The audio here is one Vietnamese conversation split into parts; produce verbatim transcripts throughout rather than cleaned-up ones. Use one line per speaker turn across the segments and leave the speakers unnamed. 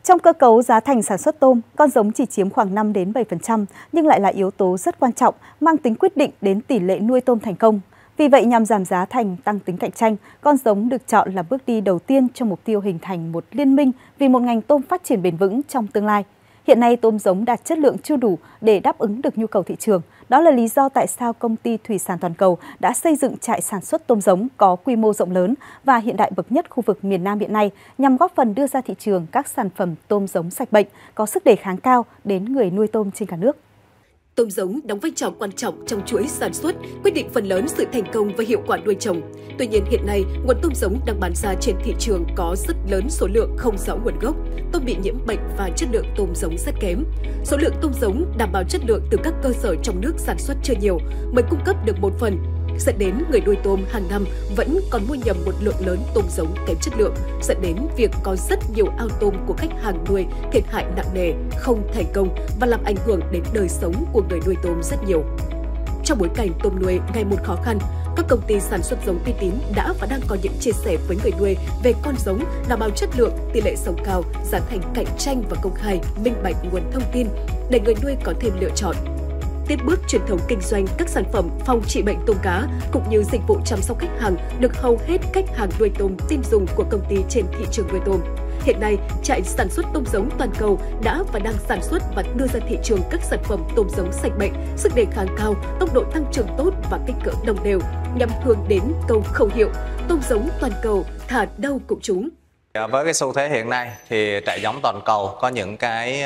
Trong cơ cấu giá thành sản xuất tôm, con giống chỉ chiếm khoảng năm đến bảy phần trăm nhưng lại là yếu tố rất quan trọng, mang tính quyết định đến tỷ lệ nuôi tôm thành công. Vì vậy, nhằm giảm giá thành, tăng tính cạnh tranh, con giống được chọn là bước đi đầu tiên cho mục tiêu hình thành một liên minh vì một ngành tôm phát triển bền vững trong tương lai. Hiện nay, tôm giống đạt chất lượng chưa đủ để đáp ứng được nhu cầu thị trường. Đó là lý do tại sao công ty Thủy sản Toàn cầu đã xây dựng trại sản xuất tôm giống có quy mô rộng lớn và hiện đại bậc nhất khu vực miền Nam hiện nay, nhằm góp phần đưa ra thị trường các sản phẩm tôm giống sạch bệnh, có sức đề kháng cao đến người nuôi tôm trên cả nước.
Tôm giống đóng vai trò quan trọng trong chuỗi sản xuất, quyết định phần lớn sự thành công và hiệu quả nuôi trồng. Tuy nhiên hiện nay, nguồn tôm giống đang bán ra trên thị trường có rất lớn số lượng không rõ nguồn gốc, tôm bị nhiễm bệnh và chất lượng tôm giống rất kém. Số lượng tôm giống đảm bảo chất lượng từ các cơ sở trong nước sản xuất chưa nhiều, mới cung cấp được một phần, dẫn đến người nuôi tôm hàng năm vẫn còn mua nhầm một lượng lớn tôm giống kém chất lượng, dẫn đến việc có rất nhiều ao tôm của khách hàng nuôi thiệt hại nặng nề, không thành công và làm ảnh hưởng đến đời sống của người nuôi tôm rất nhiều. Trong bối cảnh tôm nuôi ngày một khó khăn, các công ty sản xuất giống uy tín đã và đang có những chia sẻ với người nuôi về con giống đảm bảo chất lượng, tỷ lệ sống cao, giá thành cạnh tranh và công khai, minh bạch nguồn thông tin để người nuôi có thêm lựa chọn. Tiếp bước truyền thống kinh doanh các sản phẩm phòng trị bệnh tôm cá cũng như dịch vụ chăm sóc khách hàng được hầu hết khách hàng nuôi tôm tin dùng của công ty trên thị trường nuôi tôm. Hiện nay, trại sản xuất tôm giống toàn cầu đã và đang sản xuất và đưa ra thị trường các sản phẩm tôm giống sạch bệnh, sức đề kháng cao, tốc độ tăng trưởng tốt và kích cỡ đồng đều, nhằm hướng đến câu khẩu hiệu tôm giống toàn cầu thả đâu cũng trúng.
Với cái xu thế hiện nay thì trại giống toàn cầu có những cái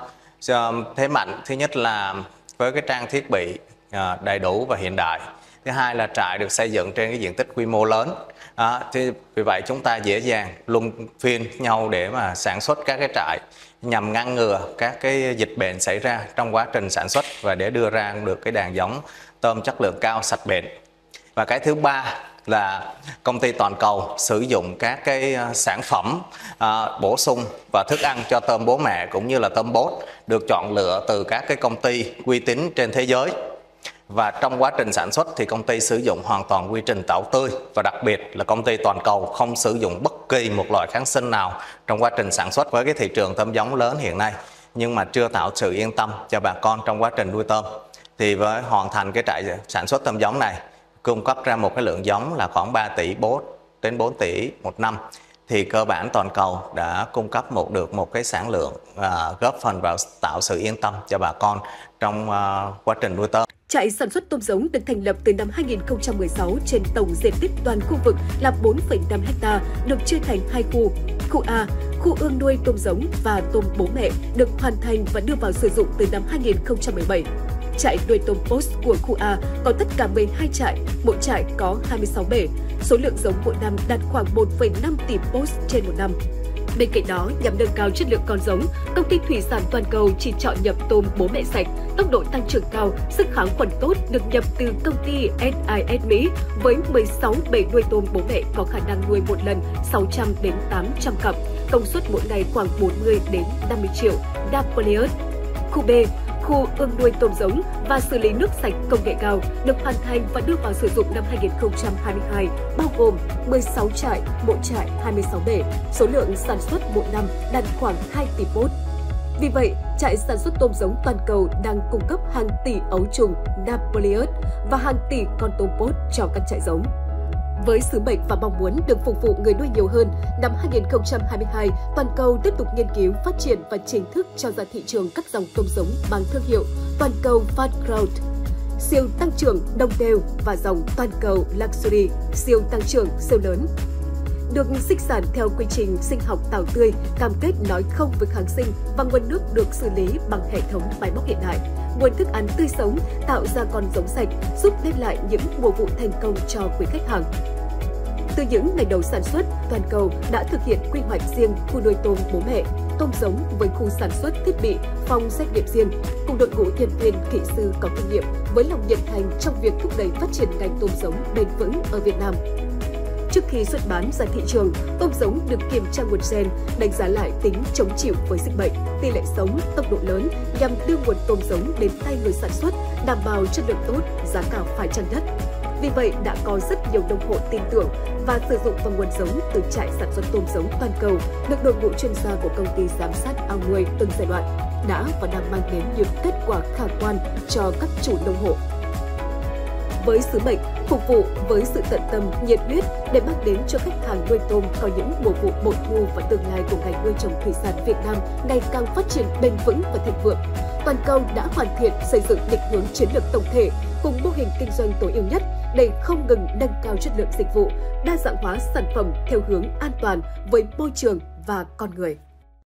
uh, thế mạnh. Thứ nhất là với cái trang thiết bị uh, đầy đủ và hiện đại. Thứ hai là trại được xây dựng trên cái diện tích quy mô lớn. À, thì vì vậy chúng ta dễ dàng luân phiên nhau để mà sản xuất các cái trại nhằm ngăn ngừa các cái dịch bệnh xảy ra trong quá trình sản xuất và để đưa ra được cái đàn giống tôm chất lượng cao, sạch bền. Và cái thứ ba là công ty toàn cầu sử dụng các cái sản phẩm à, bổ sung và thức ăn cho tôm bố mẹ cũng như là tôm bốt được chọn lựa từ các cái công ty uy tín trên thế giới. Và trong quá trình sản xuất thì công ty sử dụng hoàn toàn quy trình tẩu tươi và đặc biệt là công ty toàn cầu không sử dụng bất kỳ một loại kháng sinh nào trong quá trình sản xuất. Với cái thị trường tôm giống lớn hiện nay nhưng mà chưa tạo sự yên tâm cho bà con trong quá trình nuôi tôm, thì với hoàn thành cái trại sản xuất tôm giống này cung cấp ra một cái lượng giống là khoảng ba tỷ bốt đến bốn tỷ một năm, thì cơ bản toàn cầu đã cung cấp một được một cái sản lượng à, góp phần vào tạo sự yên tâm cho bà con trong à, quá trình nuôi tôm.
Trại sản xuất tôm giống được thành lập từ năm hai nghìn không trăm mười sáu trên tổng diện tích toàn khu vực là bốn phẩy năm héc ta, được chia thành hai khu. Khu A, khu ương nuôi tôm giống và tôm bố mẹ được hoàn thành và đưa vào sử dụng từ năm hai nghìn không trăm mười bảy. Trại nuôi tôm post của khu A có tất cả mười hai trại, mỗi trại có hai mươi sáu bể. Số lượng giống mỗi năm đạt khoảng một phẩy năm tỷ post trên một năm. Bên cạnh đó, nhằm nâng cao chất lượng con giống, công ty Thủy sản Toàn cầu chỉ chọn nhập tôm bố mẹ sạch, tốc độ tăng trưởng cao, sức kháng khuẩn tốt được nhập từ công ty ét i ét Mỹ với mười sáu bể nuôi tôm bố mẹ có khả năng nuôi một lần sáu trăm đến tám trăm cặp, công suất mỗi ngày khoảng bốn mươi đến năm mươi triệu Napoleon. Khu B, khu ương nuôi tôm giống và xử lý nước sạch công nghệ cao được hoàn thành và đưa vào sử dụng năm hai nghìn không trăm hai mươi hai, bao gồm mười sáu trại, mỗi trại hai mươi sáu bể, số lượng sản xuất mỗi năm đạt khoảng hai tỷ post. Vì vậy, trại sản xuất tôm giống toàn cầu đang cung cấp hàng tỷ ấu trùng Napoleon và hàng tỷ con tôm post cho các trại giống. Với sứ mệnh và mong muốn được phục vụ người nuôi nhiều hơn, năm hai nghìn không trăm hai mươi hai, Toàn cầu tiếp tục nghiên cứu, phát triển và chính thức cho ra thị trường các dòng tôm giống bằng thương hiệu Toàn cầu Fast Growth, siêu tăng trưởng đồng đều và dòng Toàn cầu Luxury, siêu tăng trưởng siêu lớn. Được sinh sản theo quy trình sinh học tảo tươi, cam kết nói không với kháng sinh và nguồn nước được xử lý bằng hệ thống máy móc hiện đại. Nguồn thức ăn tươi sống tạo ra con giống sạch, giúp đem lại những mùa vụ thành công cho quý khách hàng. Từ những ngày đầu sản xuất, Toàn cầu đã thực hiện quy hoạch riêng khu nuôi tôm bố mẹ, tôm giống với khu sản xuất thiết bị, phòng xét nghiệm riêng, cùng đội ngũ nhân viên kỹ sư có kinh nghiệm với lòng nhiệt thành trong việc thúc đẩy phát triển ngành tôm giống bền vững ở Việt Nam. Trước khi xuất bán ra thị trường, tôm giống được kiểm tra nguồn gen, đánh giá lại tính chống chịu với dịch bệnh, tỷ lệ sống, tốc độ lớn nhằm đưa nguồn tôm giống đến tay người sản xuất, đảm bảo chất lượng tốt, giá cả phải chăng nhất. Vì vậy, đã có rất nhiều nông hộ tin tưởng và sử dụng vào nguồn giống từ trại sản xuất tôm giống toàn cầu được đội ngũ chuyên gia của công ty giám sát ao nuôi từng giai đoạn đã và đang mang đến những kết quả khả quan cho các chủ nông hộ. Với sứ mệnh phục vụ với sự tận tâm, nhiệt huyết để mang đến cho khách hàng nuôi tôm có những mùa vụ bội thu và tương lai của ngành nuôi trồng thủy sản Việt Nam ngày càng phát triển bền vững và thịnh vượng, Toàn cầu đã hoàn thiện xây dựng định hướng chiến lược tổng thể cùng mô hình kinh doanh tối ưu nhất để không ngừng nâng cao chất lượng dịch vụ, đa dạng hóa sản phẩm theo hướng an toàn với môi trường và con người.